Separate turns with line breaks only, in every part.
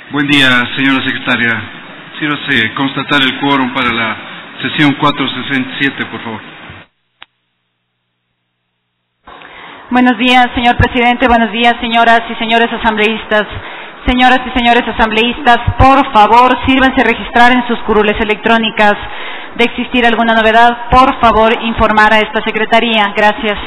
Buen día, señora secretaria. Sírvase constatar el quórum para la sesión 467, por favor.
Buenos días, señor presidente. Buenos días, señoras y señores asambleístas. Señoras y señores asambleístas, por favor, sírvanse registrar en sus curules electrónicas. De existir alguna novedad, por favor, informar a esta secretaría. Gracias.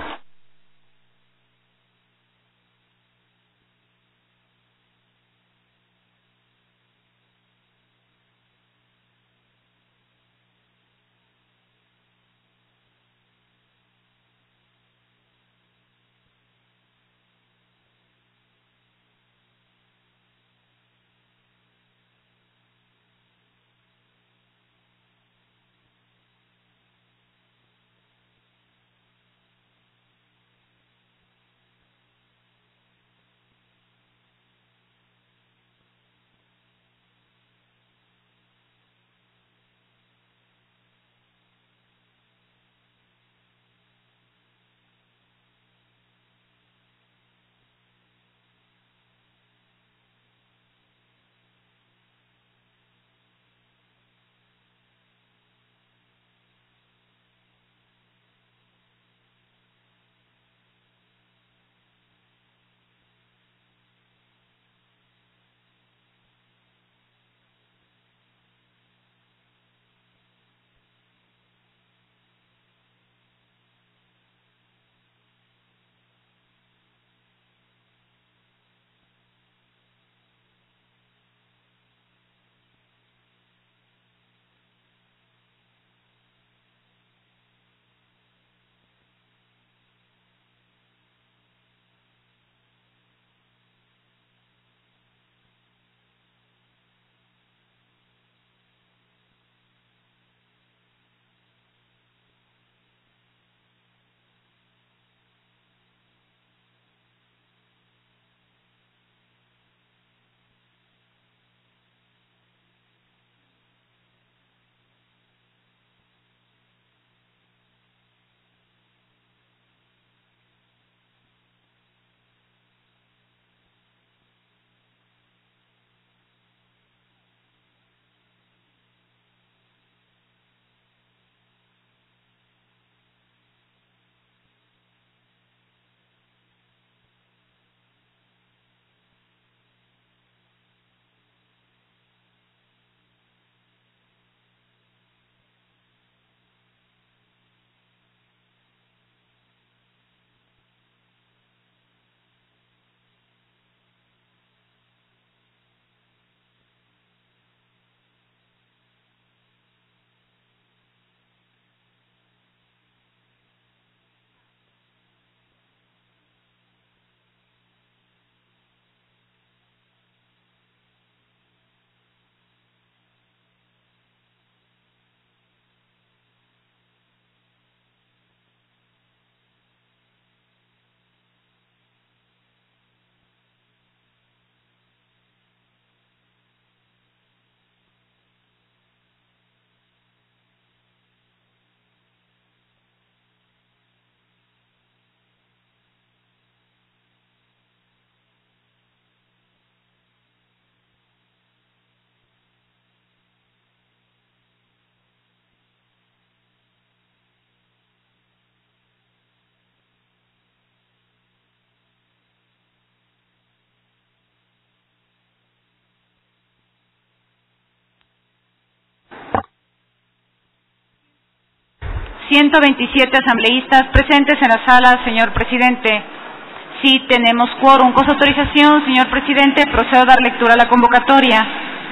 ¿127 asambleístas presentes en la sala, señor presidente? Sí, tenemos quórum. Con su autorización, señor presidente, procedo a dar lectura a la convocatoria.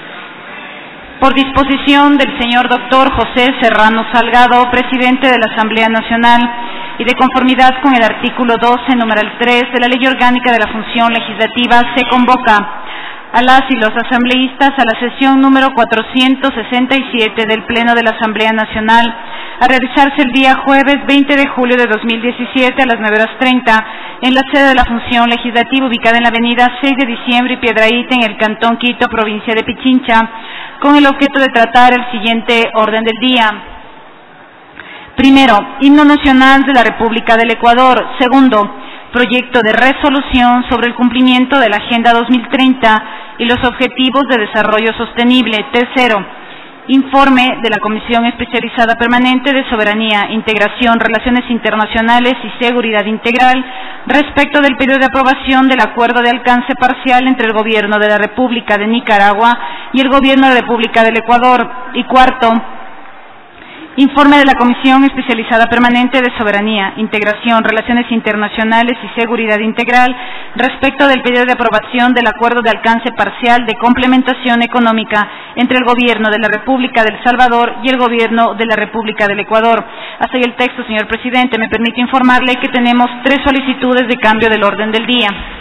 Por disposición del señor doctor José Serrano Salgado, presidente de la Asamblea Nacional, y de conformidad con el artículo 12, numeral 3 de la Ley Orgánica de la Función Legislativa, se convoca a las y los asambleístas a la sesión número 467 del Pleno de la Asamblea Nacional, a realizarse el día jueves 20 de julio de 2017 a las 9:30 en la sede de la Función Legislativa ubicada en la avenida 6 de diciembre y Piedrahíta en el Cantón Quito, provincia de Pichincha, con el objeto de tratar el siguiente orden del día. Primero, himno nacional de la República del Ecuador. Segundo, proyecto de resolución sobre el cumplimiento de la Agenda 2030 y los Objetivos de Desarrollo Sostenible. Tercero, informe de la Comisión Especializada Permanente de Soberanía, Integración, Relaciones Internacionales y Seguridad Integral respecto del pedido de aprobación del acuerdo de alcance parcial entre el Gobierno de la República de Nicaragua y el Gobierno de la República del Ecuador. Y cuarto, informe de la Comisión Especializada Permanente de Soberanía, Integración, Relaciones Internacionales y Seguridad Integral respecto del pedido de aprobación del acuerdo de alcance parcial de complementación económica entre el Gobierno de la República de El Salvador y el Gobierno de la República del Ecuador. Hasta ahí el texto, señor presidente. Me permite informarle que tenemos 3 solicitudes de cambio del orden del día.